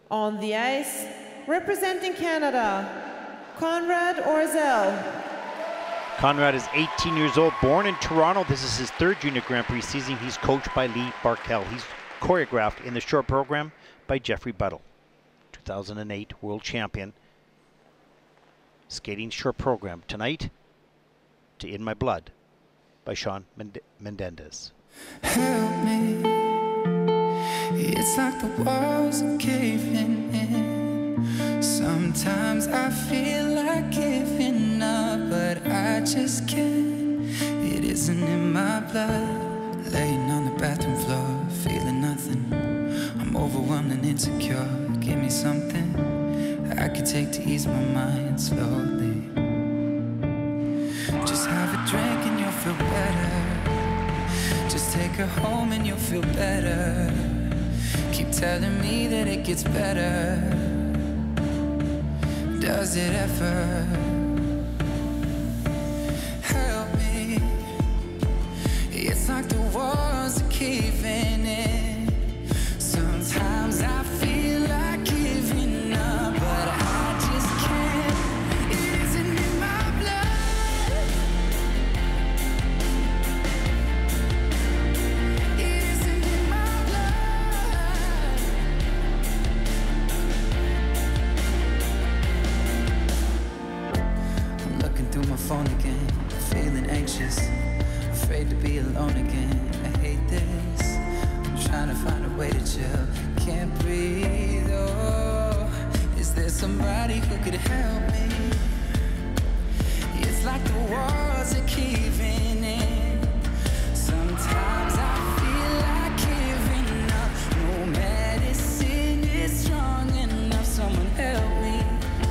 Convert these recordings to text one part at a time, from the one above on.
On the ice, representing Canada, Conrad Orzel. Conrad is 18 years old, born in Toronto. This is his third Junior Grand Prix season. He's coached by Lee Barkell. He's choreographed in the short program by Jeffrey Buttle, 2008 world champion. Skating short program tonight to In My Blood by Sean Menendez. Help me, it's like the walls are caving in. Sometimes I feel like giving up, but I just can't. It isn't in my blood. Laying on the bathroom floor, feeling nothing. I'm overwhelmed and insecure. Give me something I could take to ease my mind slowly. Just have a drink and you'll feel better. Just take her home and you'll feel better. Keep telling me that it gets better. Does it ever? Help me. It's like the walls are caving in. Sometimes I feel like giving up, but I just can't. It isn't in my blood. It isn't in my blood. I'm looking through my phone again, feeling anxious, afraid to be alone again. I hate this. I'm trying to find a way to chill. Can't breathe. Oh, is there somebody who could help me? It's like the walls are caving in. Sometimes I feel like giving up. No medicine is strong enough. Someone help me.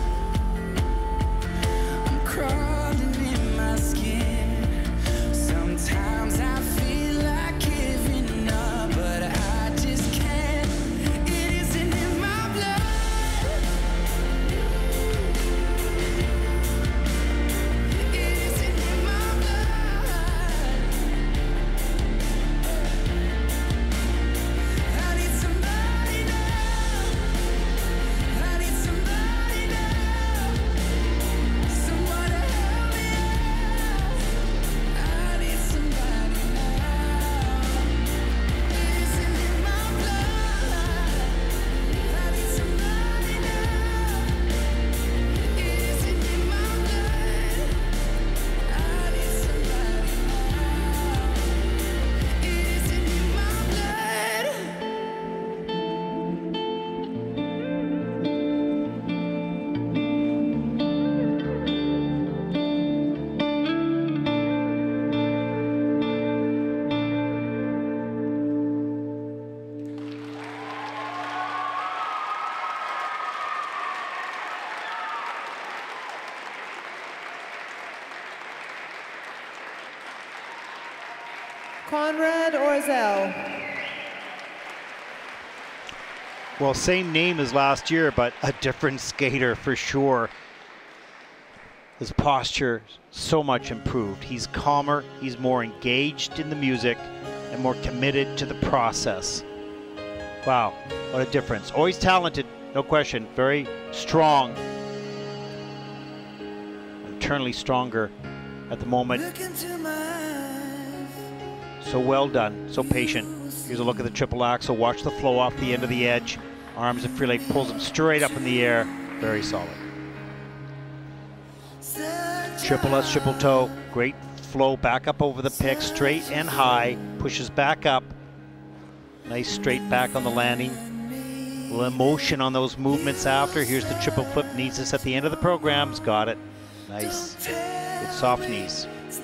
I'm crawling in my skin. Sometimes I feel like giving up, but I just can't. It isn't in my blood. It isn't in my blood. I need somebody now. I need somebody now. Someone to help me out. I need somebody now. It isn't in my blood. I need somebody now. It isn't in my blood. I need somebody now. It isn't in my blood. Conrad Orzel. Well, same name as last year, but a different skater for sure. His posture so much improved. He's calmer, he's more engaged in the music, and more committed to the process. Wow, what a difference. Always talented, no question, very strong. Internally stronger at the moment. Look into my eyes. So well done, so patient. Here's a look at the triple axel. Watch the flow off the end of the edge. Arms of Freelake pulls him straight up in the air. Very solid. Triple S, triple toe. Great flow back up over the pick, straight and high. Pushes back up. Nice straight back on the landing. A little emotion on those movements after. Here's the triple flip. Needs this at the end of the program. He's got it. Nice. Good soft knees.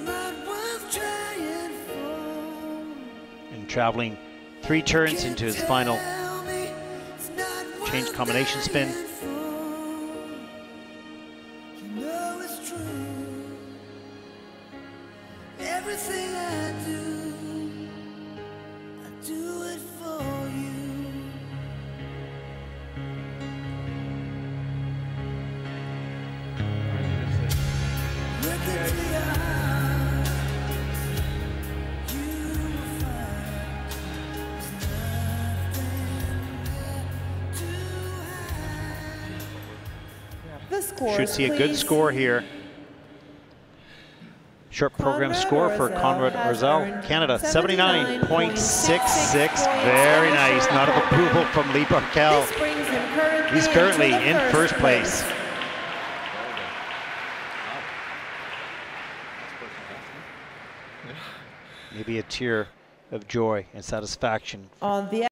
And traveling 3 turns into his final change combination spin. Everything I do it for you. Look into your eyes, you will find there's nothing left to hide. scores, Should see a good please. score here. Short program Conrad score for Orzel Conrad has Orzel, earned Canada, 79.66. 79.66. Very nice. Not of approval from Lee Barkel. This brings him currently He's currently into the in first place. Maybe a tear of joy and satisfaction On the